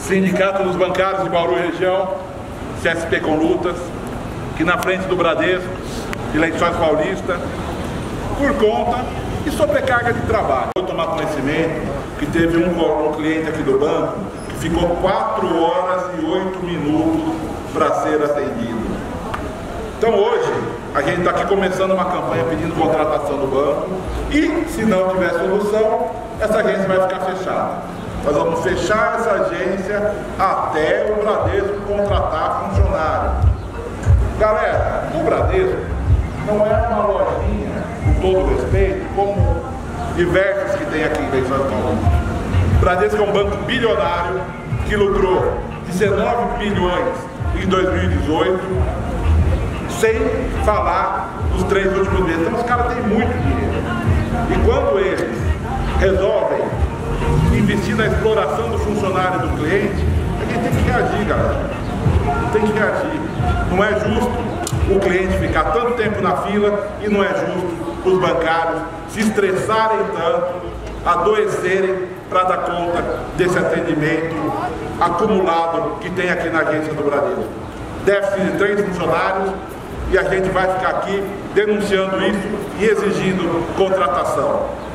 Sindicato dos Bancários de Bauru Região, CSP com lutas, que na frente do Bradesco, de Lençóis Paulista, por conta de sobrecarga de trabalho. Eu tomar conhecimento que teve um cliente aqui do banco que ficou 4 horas e 8 minutos para ser atendido. Então hoje, a gente está aqui começando uma campanha pedindo contratação do banco e, se não tiver solução, essa agência vai ficar fechada. Nós vamos fechar essa agência até o Bradesco contratar funcionário. Galera, o Bradesco não é uma lojinha, com todo respeito, como diversas que tem aqui em Lençóis Paulista. O Bradesco é um banco bilionário que lucrou 19 bilhões em 2018, sem falar dos 3 últimos meses. Então os caras têm muito dinheiro. E quando eles resolvem investir na exploração do funcionário do cliente, a gente tem que reagir, galera. Tem que reagir. Não é justo o cliente ficar tanto tempo na fila e não é justo os bancários se estressarem tanto, adoecerem para dar conta desse atendimento acumulado que tem aqui na agência do Bradesco. Déficit de 3 funcionários e a gente vai ficar aqui denunciando isso e exigindo contratação.